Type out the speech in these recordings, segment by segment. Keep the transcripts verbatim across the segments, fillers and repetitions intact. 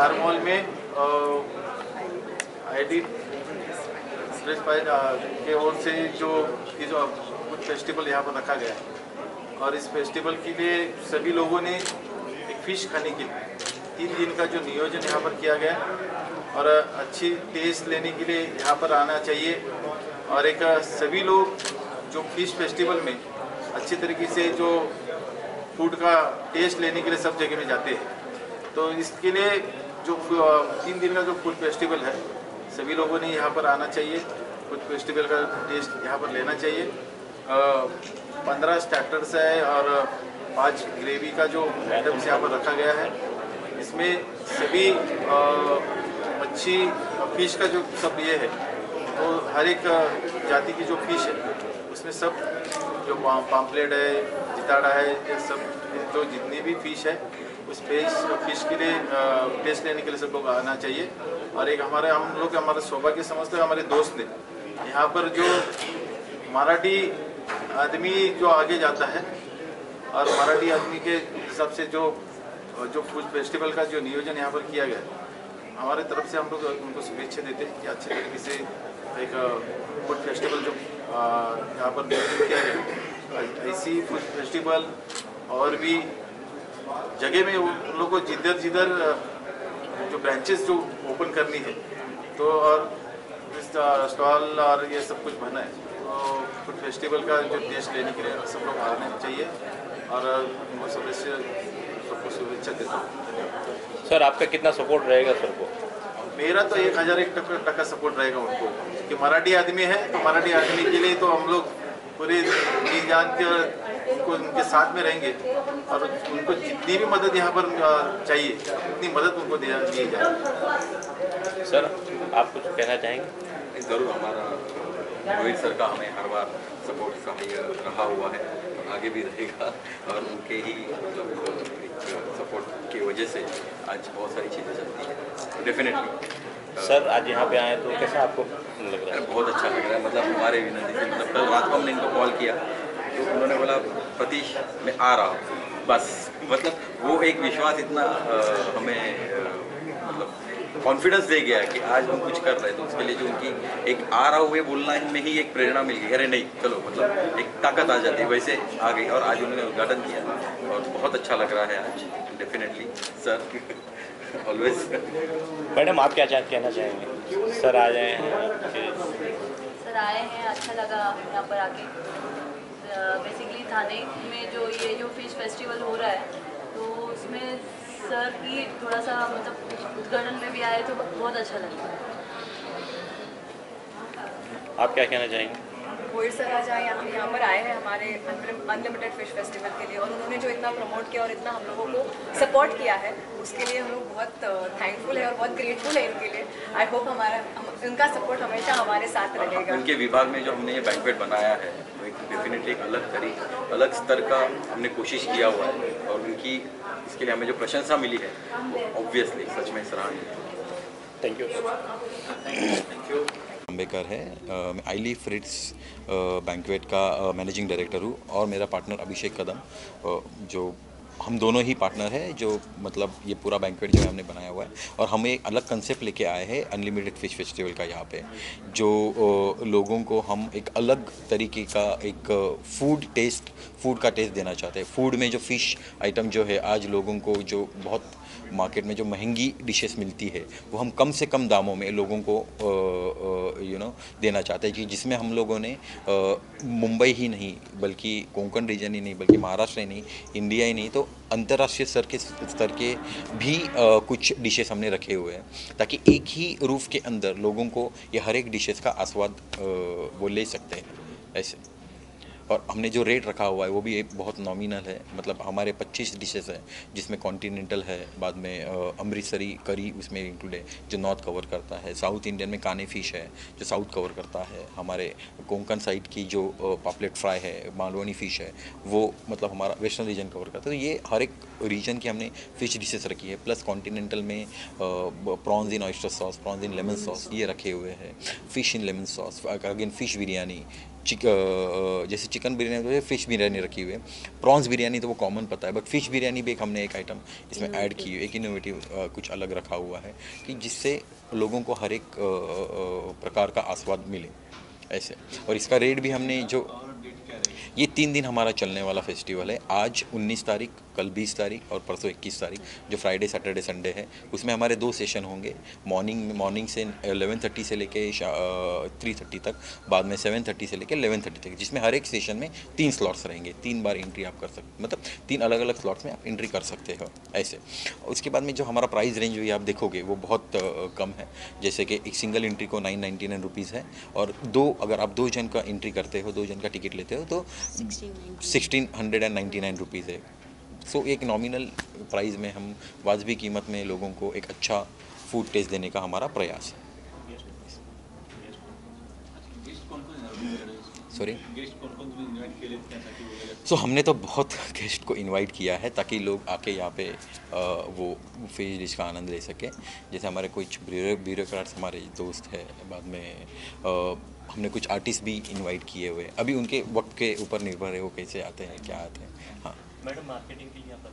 Star mall में I D press के ओर से जो ये जो कुछ फेस्टिवल यहाँ पर रखा गया है और इस फेस्टिवल के लिए सभी लोगों ने एक फ़िश खाने के लिए तीन दिन का जो नियोजन यहाँ पर किया गया और अच्छी टेस्ट लेने के लिए यहाँ पर आना चाहिए। और एक सभी लोग जो फिश फेस्टिवल में अच्छी तरीके से जो फूड का टेस्ट लेने के लिए सब जगह में जाते हैं, तो इसके लिए जो तीन दिन का जो फूड फेस्टिवल है सभी लोगों ने यहाँ पर आना चाहिए, फूड फेस्टिवल का टेस्ट यहाँ पर लेना चाहिए। पंद्रह स्टार्टर्स है और पाँच ग्रेवी का जो आइटम्स यहाँ पर रखा गया है, इसमें सभी मच्छी फिश का जो सब ये है तो हर एक जाति की जो फिश है उसमें सब जो पाम्पलेट है, जिताड़ा है, ये सब जो जितनी भी फिश है उस फिश फिश के लिए टेस्ट लेने के लिए सब लोग आना चाहिए। और एक हमारे हम लोग हमारे सौभाग्य समझते हैं, हमारे दोस्त ने यहाँ पर जो मराठी आदमी जो आगे जाता है और मराठी आदमी के हिसाब से जो जो फूड फेस्टिवल का जो नियोजन यहाँ पर किया गया, हमारे तरफ से हम लोग उनको शुभेच्छा देते हैं कि अच्छे तरीके से एक फूड फेस्टिवल जो यहाँ पर नियोजन किया गया, ऐसी फूड फेस्टिवल और भी जगह में उन लोगों को जिधर जिधर जो ब्रांचेस जो ओपन करनी है तो और स्टॉल और ये सब कुछ बना है, तो फूड फेस्टिवल का जो टेस्ट लेने के लिए सब लोग आना चाहिए और उनको सदस्य सबको शुभेच्छा देता हूँ। सर आपका कितना सपोर्ट रहेगा सर को? मेरा तो एक हज़ार एक टका सपोर्ट रहेगा उनको, कि मराठी आदमी है तो मराठी आदमी के लिए तो हम लोग पूरे जी जान के उनको उनके साथ में रहेंगे और उनको जितनी भी मदद यहाँ पर चाहिए उतनी मदद उनको दी जाए। सर आप कुछ कहना चाहेंगे? ज़रूर, हमारा रोहित सर का हमें हर बार सपोर्ट सहाय रहा हुआ है और आगे भी रहेगा और उनके ही मतलब सपोर्ट की वजह से आज बहुत सारी चीज़ें चलती हैं डेफिनेटली। सर आज यहाँ पे आए तो कैसा आपको लग रहा है? बहुत अच्छा लग रहा है, मतलब हमारे विनती से मतलब कल रात को हमने इनको कॉल किया तो उन्होंने बोला प्रतीश मैं आ रहा हूँ, बस मतलब वो एक विश्वास इतना आ, हमें मतलब कॉन्फिडेंस दे गया कि आज हम कुछ कर रहे हैं, तो उसके लिए जो उनकी एक आ रहा हुए बोलना में ही एक प्रेरणा मिल गई, अरे नहीं चलो मतलब एक ताकत आ जाती है, वैसे आ गई और आज उन्होंने उद्घाटन किया और बहुत अच्छा लग रहा है आज डेफिनेटली। Sir always. मैडम आप क्या कहना चाहेंगे? सर आ जाए हैं, सर आए हैं, अच्छा लगा यहाँ पर आके। बेसिकली थाने में जो ये जो फिश फेस्टिवल हो रहा है तो उसमें सर की थोड़ा सा मतलब उद्घाटन में भी आए तो बहुत अच्छा लगा। आप क्या कहना चाहेंगे? रोहित सर आज आए यहाँ यहाँ पर आए हैं हमारे अनलिमिटेड फिश फेस्टिवल के लिए और उन्होंने जो इतना प्रमोट किया और इतना हम लोगों को सपोर्ट किया है उसके लिए हम लोग बहुत थैंकफुल है और बहुत ग्रेटफुल है इनके लिए। आई होप हमारा हम, उनका सपोर्ट हमेशा हमारे साथ रहेगा। उनके विभाग में जो हमने ये बैंक्वेट बनाया है तो एक डेफिनेटली एक अलग तरीके अलग स्तर का हमने कोशिश किया हुआ है और उनकी इसके लिए हमें जो प्रशंसा मिली है वो ऑब्वियसली सच में सराहनीय है। Thank you. Thank you. Ambekar है, मैं ileaf रिट्स बैंक्वेट का मैनेजिंग डायरेक्टर हूँ और मेरा पार्टनर अभिषेक कदम, जो हम दोनों ही पार्टनर हैं जो मतलब ये पूरा बैंक्वेट जो है हमने बनाया हुआ है और हम एक अलग कंसेप्ट लेके आए हैं अनलिमिटेड फिश फेस्टिवल का। यहाँ पे जो लोगों को हम एक अलग तरीके का एक फूड टेस्ट फूड का टेस्ट देना चाहते हैं। फूड में जो फ़िश आइटम जो है आज लोगों को जो बहुत मार्केट में जो महंगी डिशेस मिलती है वो हम कम से कम दामों में लोगों को यू नो देना चाहते हैं, कि जिसमें हम लोगों ने मुंबई ही नहीं बल्कि कोंकण रीजन ही नहीं बल्कि महाराष्ट्र ही नहीं, इंडिया ही नहीं तो अंतर्राष्ट्रीय स्तर के स्तर के भी आ, कुछ डिशेस हमने रखे हुए हैं ताकि एक ही रूफ के अंदर लोगों को ये हर एक डिशेस का आस्वाद वो ले सकते हैं ऐसे। और हमने जो रेट रखा हुआ है वो भी एक बहुत नॉमिनल है, मतलब हमारे पच्चीस डिशेस हैं जिसमें कॉन्टिनेंटल है, बाद में अमृतसरी करी उसमें इंक्लूड है जो नॉर्थ कवर करता है, साउथ इंडियन में काने फिश है जो साउथ कवर करता है, हमारे कोंकण साइड की जो पापलेट फ्राई है, मालवनी फ़िश है वो मतलब हमारा वेस्टर्न रीजन कवर करता है। तो ये हर एक रीजन की हमने फ़िश डिशेस रखी है, प्लस कॉन्टिनेंटल में prawns in oyster sauce, prawns in lemon sauce ये रखे हुए हैं, fish in lemon sauce, again fish biryani, chick जैसे चिकन बिरयानी, फ़िश बिरयानी रखी हुई है, प्रॉन्स बिरयानी तो वो कॉमन पता है, बट फ़िश बिरयानी भी एक हमने एक आइटम इसमें ऐड की है, एक इनोवेटिव कुछ अलग रखा हुआ है कि जिससे लोगों को हर एक प्रकार का आस्वाद मिले ऐसे। और इसका रेट भी हमने जो, ये तीन दिन हमारा चलने वाला फेस्टिवल है, आज उन्नीस तारीख, कल बीस तारीख और परसों इक्कीस तारीख, जो फ्राइडे सैटरडे संडे है। उसमें हमारे दो सेशन होंगे, मॉर्निंग मॉर्निंग से ग्यारह तीस से लेके तीन तीस तक, बाद में सात तीस से लेके ग्यारह तीस तक, जिसमें हर एक सेशन में तीन स्लॉट्स रहेंगे, तीन बार एंट्री आप कर सकते, मतलब तीन अलग अलग स्लॉट्स में आप एंट्री कर सकते हो ऐसे। उसके बाद में जो हमारा प्राइस रेंज हुई आप देखोगे वो बहुत कम है, जैसे कि एक सिंगल एंट्री को नाइन नाइन्टी नाइन रुपीज़ है, और दो अगर आप दो जन का एंट्री करते हो, दो जन का टिकट लेते हो तो sixteen hundred and ninety nine rupees है। सो so, एक नॉमिनल प्राइस में हम वाजबी कीमत में लोगों को एक अच्छा फूड टेस्ट देने का हमारा प्रयास है। सॉरी सो हमने तो बहुत गेस्ट को इनवाइट किया है ताकि लोग आके यहाँ पे आ, वो फिश डिश का आनंद ले सके। जैसे हमारे कुछ ब्यूरोक्रेट्स हमारे दोस्त है, बाद में आ, हमने कुछ आर्टिस्ट भी इनवाइट किए हुए, अभी उनके वक्त के ऊपर निर्भर है वो कैसे आते हैं क्या आते हैं। हाँ मैडम, मार्केटिंग के लिए आप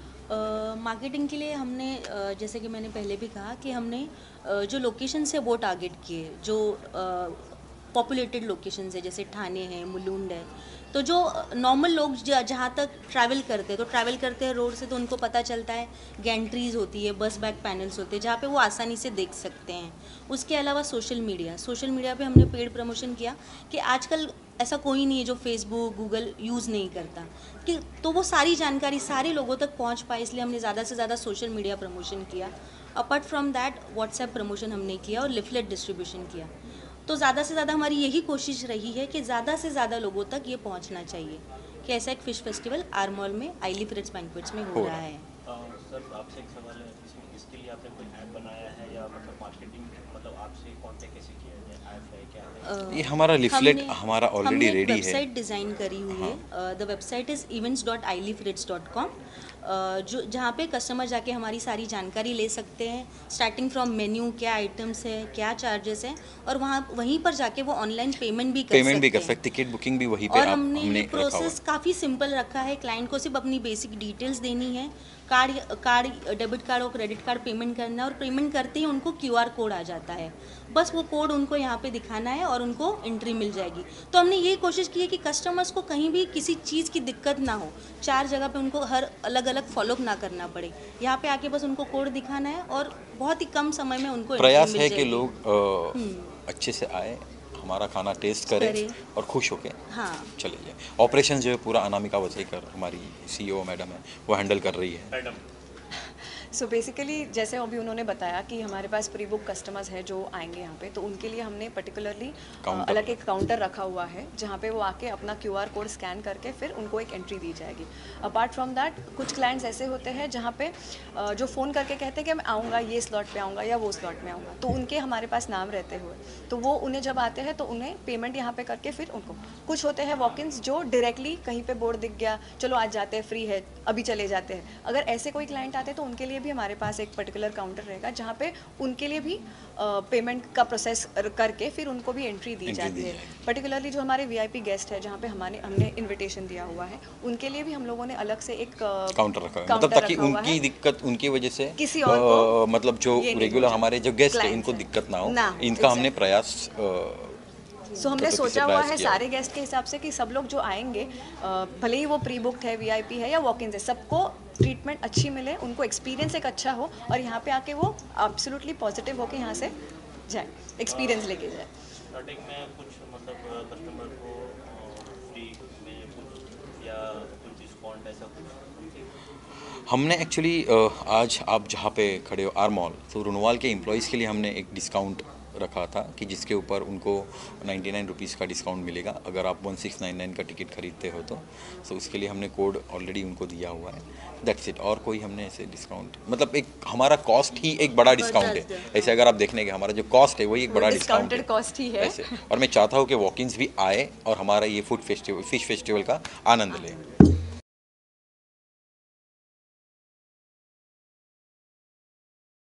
बताइए। मार्केटिंग uh, के लिए हमने uh, जैसे कि मैंने पहले भी कहा कि हमने uh, जो लोकेशन से वो टारगेट किए, जो पॉपुलेटेड uh, लोकेशन है, जैसे ठाणे है, मुलुंड है, तो जो नॉर्मल लोग जहाँ तक ट्रैवल करते हैं, तो ट्रैवल करते हैं रोड से, तो उनको पता चलता है गैंट्रीज होती है, बस बैक पैनल्स होते हैं जहाँ पे वो आसानी से देख सकते हैं। उसके अलावा सोशल मीडिया सोशल मीडिया पे हमने पेड प्रमोशन किया कि आजकल ऐसा कोई नहीं है जो फेसबुक गूगल यूज़ नहीं करता, कि तो वो सारी जानकारी सारे लोगों तक पहुँच पाए, इसलिए हमने ज़्यादा से ज़्यादा सोशल मीडिया प्रमोशन किया। Apart from that WhatsApp promotion हमने किया और लिफलेट डिस्ट्रीब्यूशन किया। तो ज़्यादा से ज़्यादा हमारी यही कोशिश रही है कि ज़्यादा से ज़्यादा लोगों तक ये पहुंचना चाहिए कि ऐसा एक फ़िश फेस्टिवल आरमॉल में ileaf रिट्स बैंक्वेट्स में हो रहा है। सर आपसे एक सवाल है, इसमें इसके लिए आपने कोई ऐप बनाया है या मतलब मार्केटिंग, मतलब आपसे कांटेक्ट कैसे किया जाए, ऐप है क्या है? ये हमारा लिफलेट हमारा ऑलरेडी रेडी है, वेबसाइट डिज़ाइन करी हुई है। The website is events dot I leaf Ritz dot com, जो जहाँ पे कस्टमर जाके हमारी सारी जानकारी ले सकते हैं, स्टार्टिंग फ्रॉम मेन्यू, क्या आइटम्स है, क्या चार्जेस हैं, और वहाँ वहीं पर जाके वो ऑनलाइन पेमेंट भी कर पेमेंट सकते भी कर हैं। सकते, टिकट बुकिंग भी वहीं पे और आप, हमने, हमने ये प्रोसेस काफ़ी सिंपल रखा है। क्लाइंट को सिर्फ अपनी बेसिक डिटेल्स देनी है, कार्ड कार्ड डेबिट कार्ड और क्रेडिट कार्ड पेमेंट करना है, और पेमेंट करते ही उनको क्यूआर कोड आ जाता है, बस वो कोड उनको यहाँ पे दिखाना है और उनको एंट्री मिल जाएगी। तो हमने ये कोशिश की है कि कस्टमर्स को कहीं भी किसी चीज़ की दिक्कत ना हो, चार जगह पे उनको हर अलग अलग फॉलोअप ना करना पड़े, यहाँ पे आके बस उनको कोड दिखाना है और बहुत ही कम समय में उनको प्रयास है कि लोग अच्छे से आए, हमारा खाना टेस्ट करें और खुश होके हाँ चले जाए। ऑपरेशन जो है पूरा अनामिका वसेकर हमारी सीईओ मैडम है वो हैंडल कर रही है। मैडम सो so बेसिकली जैसे अभी उन्होंने बताया कि हमारे पास प्री बुक कस्टमर्स हैं जो आएंगे यहाँ पे, तो उनके लिए हमने पर्टिकुलरली अलग एक काउंटर रखा हुआ है जहाँ पे वो आके अपना क्यूआर कोड स्कैन करके फिर उनको एक एंट्री दी जाएगी। अपार्ट फ्रॉम दैट कुछ क्लाइंट्स ऐसे होते हैं जहाँ पे जो फ़ोन करके कहते हैं कि मैं आऊँगा, ये स्लॉट पे आऊँगा या वो स्लॉट में आऊँगा, तो उनके हमारे पास नाम रहते हुए तो वो उन्हें जब आते हैं तो उन्हें पेमेंट यहाँ पे करके फिर उनको, कुछ होते हैं वॉक-इन्स जो डायरेक्टली कहीं पे बोर्ड दिख गया, चलो आज जाते हैं, फ्री है अभी चले जाते हैं। अगर ऐसे कोई क्लाइंट आते हैं तो उनके लिए भी हमारे पास एक पर्टिकुलर काउंटर रहेगा जहाँ पे उनके लिए भी पेमेंट का प्रोसेस करके फिर उनको भी एंट्री दी जाती है। पर्टिकुलरली जो हमारे वीआईपी गेस्ट है जहाँ पे हमारे हमने इनविटेशन दिया हुआ है, उनके लिए भी हम लोगों ने अलग से एक काउंटर रखा है, मतलब ताकि उनकी दिक्कत उनकी वजह से किसी और को मतलब जो रेगुलर हमारे जो गेस्ट है इनको दिक्कत ना हो, इनका हमने प्रयास सो so, हमने सोचा हुआ है सारे गेस्ट के हिसाब से कि सब लोग जो आएंगे, भले ही वो प्री बुक्ड है, वीआईपी है या वॉक इन है, सबको ट्रीटमेंट अच्छी मिले, उनको एक्सपीरियंस एक अच्छा हो और यहाँ पे आके वो एब्सोल्युटली पॉजिटिव होके यहाँ से जाए, एक्सपीरियंस लेके जाए। स्टार्टिंग में कुछ मतलब कस्टमर को फ्री में कुछ या कुछ डिस्काउंट ऐसा कुछ हमने एक्चुअली आज आप जहाँ पे खड़े हो आर मॉल, तो रुनवाल के एम्प्लॉयज़ के लिए हमने एक डिस्काउंट रखा था कि जिसके ऊपर उनको नाइन्टी नाइन रुपीज़ का डिस्काउंट मिलेगा अगर आप वन सिक्स नाइन नाइन का टिकट खरीदते हो तो। सो उसके लिए हमने कोड ऑलरेडी उनको दिया हुआ है, दैट्स इट। और कोई हमने ऐसे डिस्काउंट, मतलब एक हमारा कॉस्ट ही एक बड़ा डिस्काउंट है ऐसे, अगर आप देखने के हमारा जो कॉस्ट है वही एक बड़ा डिस्काउंट है कॉस्ट ही है ऐसे। और मैं चाहता हूँ कि वॉक-इन्स भी आए और हमारा ये फूड फेस्टिवल फिश फेस्टिवल का आनंद लें।